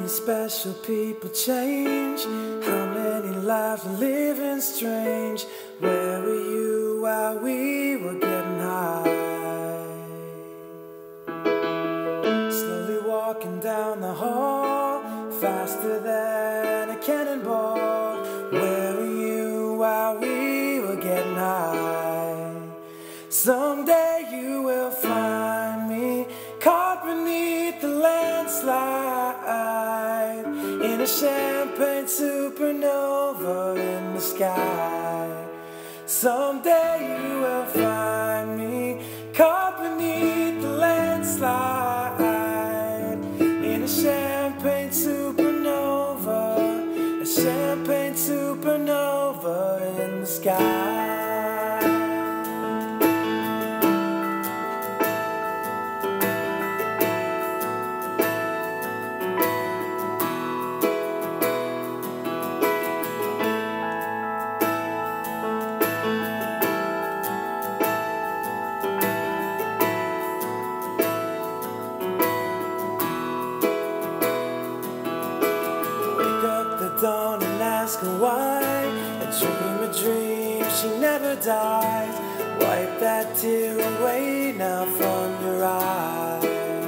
special people change? How many lives are living strange? Where were you while we were getting high? Slowly walking down the hall, faster than a cannonball. Where were you while we were getting high? Someday you will find me caught beneath the landslide, in a champagne supernova in the sky. Someday you will find me caught beneath the landslide, in a champagne supernova, a champagne supernova in the sky. Dawn and ask her why. A dream, she never dies. Wipe that tear away now from your eye.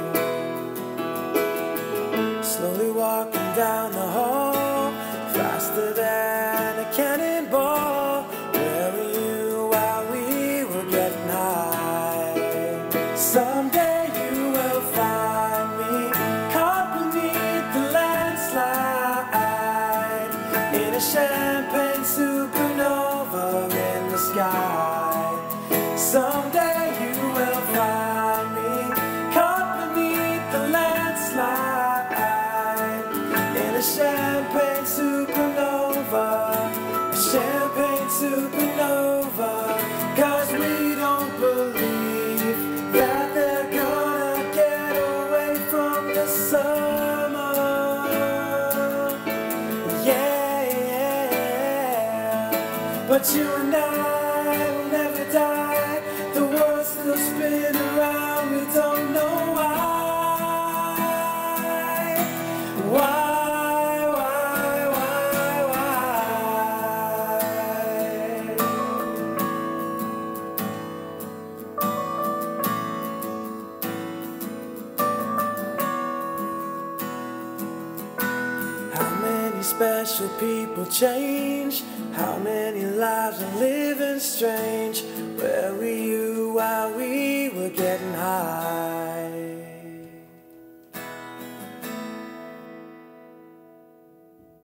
Slowly walking down the hall, faster than a cannonball. Where were you while we were getting high? Someday you will find me caught beneath the landslide, in a champagne supernova in the sky. Someday you will find me caught beneath the landslide, in a champagne supernova, a champagne supernova. 'Cause we don't believe that they're gonna get away from the summer. But you and I will never die. The world's still spinning around. We don't know why. How many special people change? How many lives are living strange? Where were you while we were getting high?